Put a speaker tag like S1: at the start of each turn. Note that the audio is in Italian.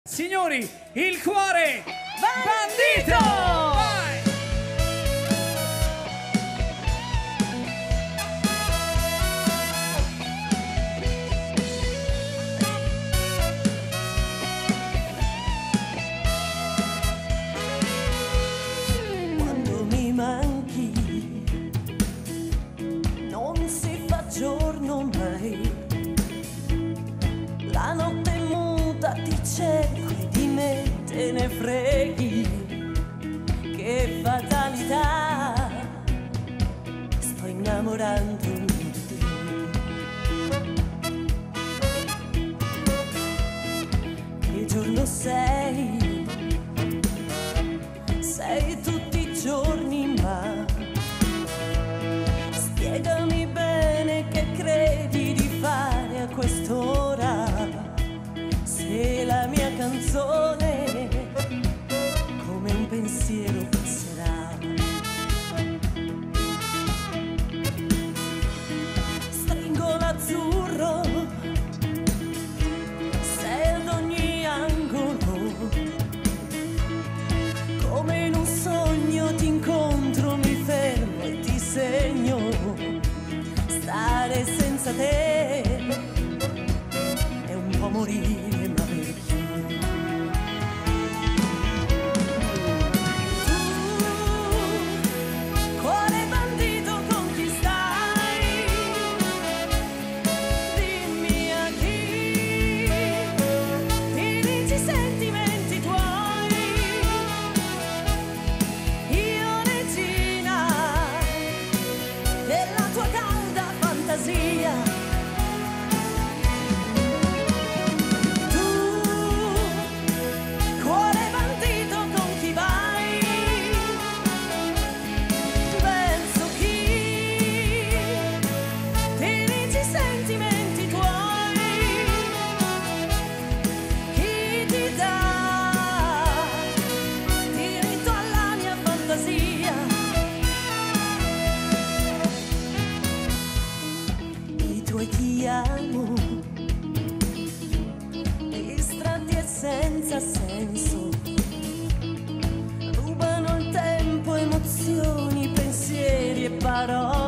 S1: Signori, il cuore bandito! Vai!
S2: Quando mi manchi non si fa giorno mai, la notte è muta, ti cerco e di me te ne freghi. Che fatalità, sto innamorandomi di te. Che giorno sei? Sei tutti i giorni, ma spiegami bene che credi di fare a quest'ora. Se la mia canzone come un pensiero passerà, stringo l'azzurro, sei ad ogni angolo, come in un sogno ti incontro, mi fermo e ti segno. Stare senza te è un po' morire. Ti amo, distratti e senza senso, rubano il tempo, emozioni, pensieri e parole.